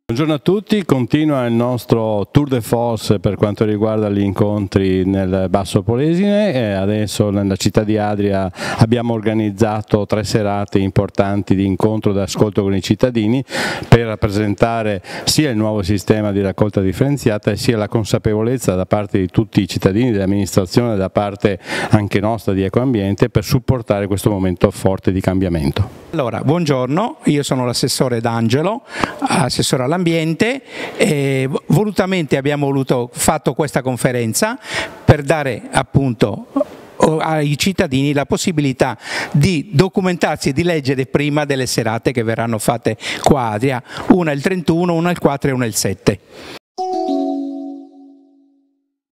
Buongiorno a tutti, continua il nostro tour de force per quanto riguarda gli incontri nel Basso Polesine e adesso nella città di Adria abbiamo organizzato 3 serate importanti di incontro e ascolto con i cittadini per rappresentare sia il nuovo sistema di raccolta differenziata e sia la consapevolezza da parte di tutti i cittadini dell'amministrazione, da parte anche nostra di Ecoambiente, per supportare questo momento forte di cambiamento. Allora, buongiorno, io sono l'assessore D'Angelo, assessore all'ambiente, e volutamente abbiamo fatto questa conferenza per dare appunto ai cittadini la possibilità di documentarsi e di leggere prima delle serate che verranno fatte qua a Adria, una il 31, una il 4 e una il 7.